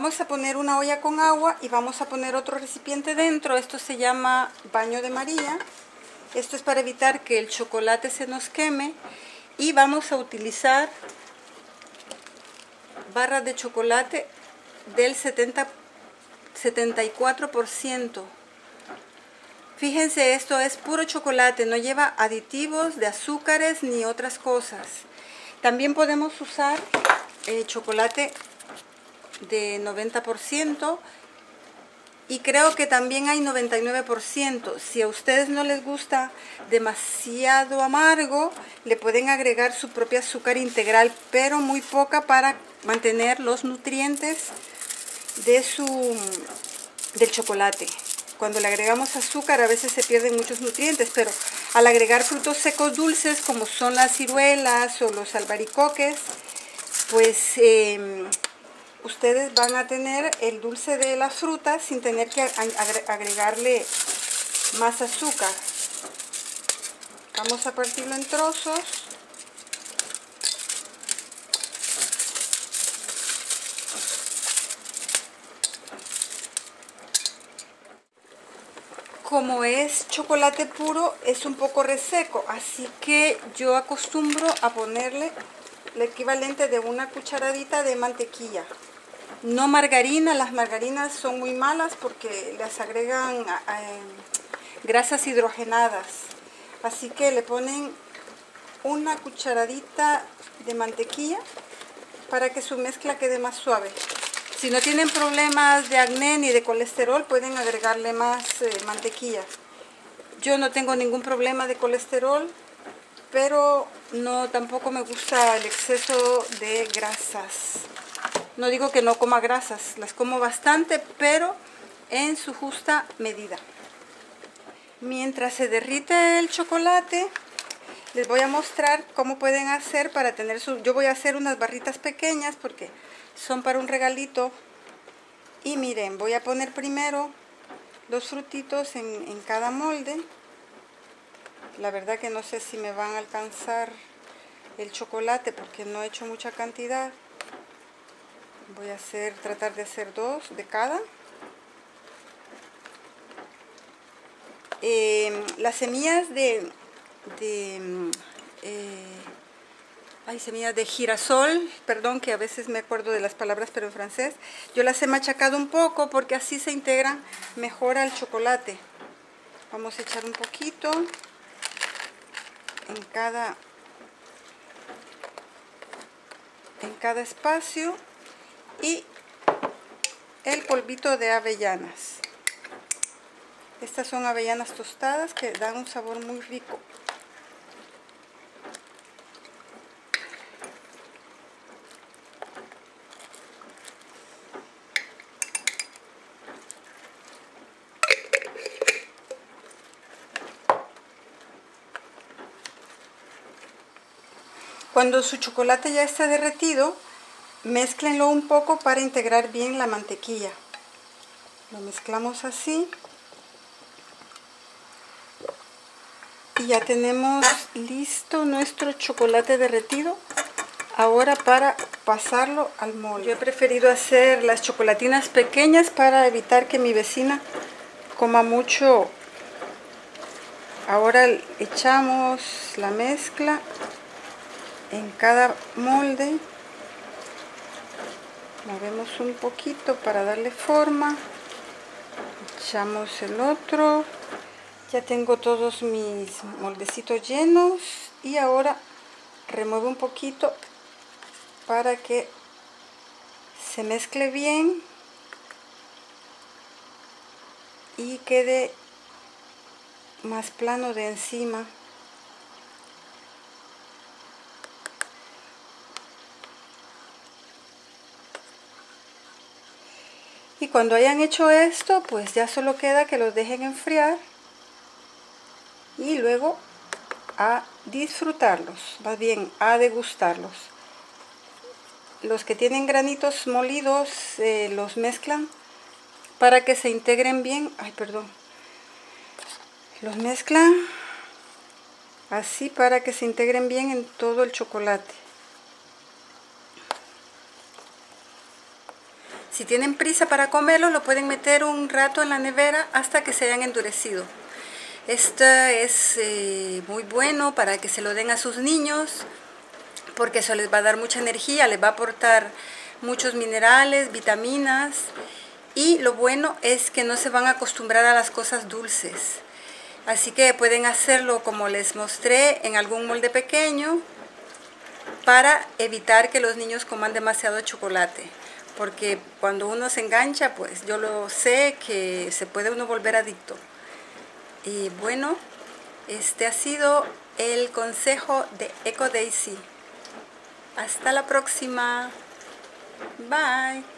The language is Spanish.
Vamos a poner una olla con agua y vamos a poner otro recipiente dentro. Esto se llama baño de María. Esto es para evitar que el chocolate se nos queme. Y vamos a utilizar barras de chocolate del 74%. Fíjense, esto es puro chocolate, no lleva aditivos de azúcares ni otras cosas. También podemos usar chocolate de 90% y creo que también hay 99%. Si a ustedes no les gusta demasiado amargo, le pueden agregar su propio azúcar integral, pero muy poca para mantener los nutrientes del chocolate. Cuando le agregamos azúcar a veces se pierden muchos nutrientes, pero al agregar frutos secos dulces como son las ciruelas o los albaricoques, pues ustedes van a tener el dulce de las frutas sin tener que agregarle más azúcar. Vamos a partirlo en trozos. Como es chocolate puro, es un poco reseco, así que yo acostumbro a ponerle el equivalente de una cucharadita de mantequilla. No margarina, las margarinas son muy malas porque les agregan grasas hidrogenadas. Así que le ponen una cucharadita de mantequilla para que su mezcla quede más suave. Si no tienen problemas de acné ni de colesterol, pueden agregarle más mantequilla. Yo no tengo ningún problema de colesterol, pero tampoco me gusta el exceso de grasas. No digo que no coma grasas, las como bastante, pero en su justa medida. Mientras se derrite el chocolate, les voy a mostrar cómo pueden hacer para tener yo voy a hacer unas barritas pequeñas porque son para un regalito. Y miren, voy a poner primero los frutitos en cada molde. La verdad que no sé si me van a alcanzar el chocolate porque no he hecho mucha cantidad. Voy a tratar de hacer 2 de cada. Las semillas semillas de girasol, perdón que a veces me acuerdo de las palabras pero en francés, yo las he machacado un poco porque así se integran mejor al chocolate. Vamos a echar un poquito en cada espacio y el polvito de avellanas. Estas son avellanas tostadas que dan un sabor muy rico. Cuando su chocolate ya está derretido, mézclenlo un poco para integrar bien la mantequilla. Lo mezclamos así. Y ya tenemos listo nuestro chocolate derretido. Ahora para pasarlo al molde. Yo he preferido hacer las chocolatinas pequeñas para evitar que mi vecina coma mucho. Ahora echamos la mezcla en cada molde. Movemos un poquito para darle forma. Echamos el otro. Ya tengo todos mis moldecitos llenos y ahora remuevo un poquito para que se mezcle bien y quede más plano de encima. Y cuando hayan hecho esto, pues ya solo queda que los dejen enfriar y luego a disfrutarlos, más bien a degustarlos. Los que tienen granitos molidos los mezclan para que se integren bien. Los mezclan así para que se integren bien en todo el chocolate. Si tienen prisa para comerlo, lo pueden meter un rato en la nevera hasta que se hayan endurecido. Esto es muy bueno para que se lo den a sus niños, porque eso les va a dar mucha energía, les va a aportar muchos minerales, vitaminas, y lo bueno es que no se van a acostumbrar a las cosas dulces. Así que pueden hacerlo como les mostré en algún molde pequeño para evitar que los niños coman demasiado chocolate. Porque cuando uno se engancha, pues yo lo sé que se puede uno volver adicto. Y bueno, este ha sido el consejo de Eco Daisy. Hasta la próxima. Bye.